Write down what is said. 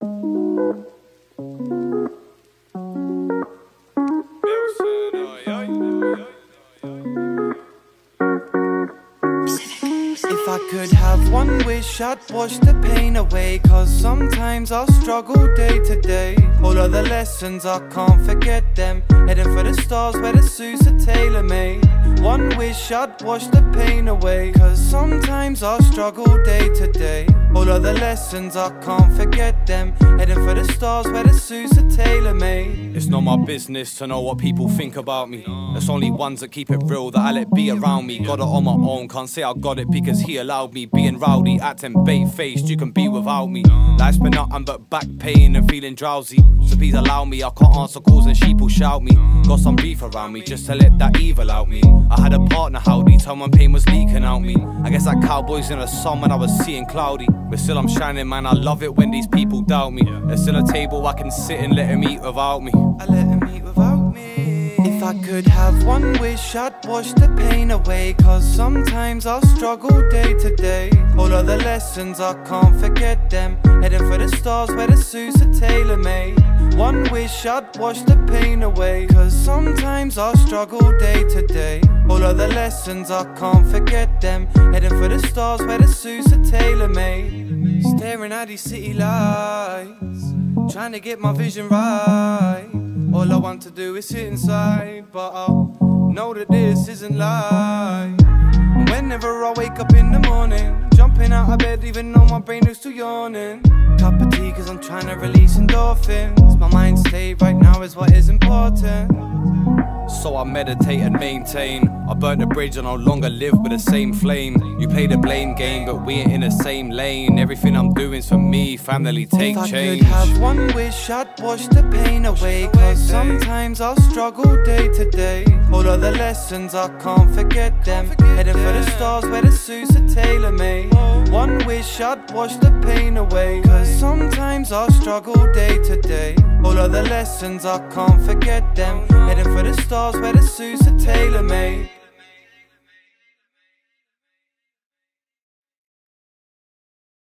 If I could have one wish, I'd wash the pain away. Cause sometimes I'll struggle day to day. All of the lessons, I can't forget them. Heading for the stars where the suits are tailor-made. One wish, I'd wash the pain away. Cause sometimes I'll struggle day to day. All of the lessons, I can't forget them. Heading for the stars where the suits are tailor-made. It's not my business to know what people think about me. There's only ones that keep it real, that I let be around me. Got it on my own, can't say I got it because he allowed me. Being rowdy, acting bait-faced, you can be without me. Life's been nothing but back pain and feeling drowsy. So please allow me, I can't answer calls and sheep will shout me. Got some beef around me just to let that evil out me. I had a partner, howdy, told when pain was leaking out me. I guess like cowboys in the sun when I was seeing cloudy. But still I'm shining, man, I love it when these people doubt me. There's still a table I can sit and let him eat without me. I let him eat without me. If I could have one wish, I'd wash the pain away. Cause sometimes I'll struggle day to day. All of the lessons, I can't forget them. Heading for the stars where the suits are tailor-made. One wish, I'd wash the pain away. Cause sometimes I'll struggle day to day. All of the lessons, I can't forget them. Heading for the stars where the suits are tailor-made. Staring at these city lights, trying to get my vision right. All I want to do is sit inside, but I know that this isn't life. And whenever I wake up in the morning, jumping out of bed even though my brain is still yawning. Cup of tea cause I'm trying to release endorphins. My mind state right now is what is important. So I meditate and maintain. I burnt the bridge, I no longer live with the same flame. You play the blame game, but we ain't in the same lane. Everything I'm doing's for me, family take change. If I could have one wish, I'd wash the pain away. Cause sometimes I'll struggle day to day. All of the lessons, I can't forget them. Heading for the stars where the suits are tailor-made. One wish, I'd wash the pain away. Cause sometimes I'll struggle day to day. All of the lessons, I can't forget them. Heading for the stars where the suits are tailor-made.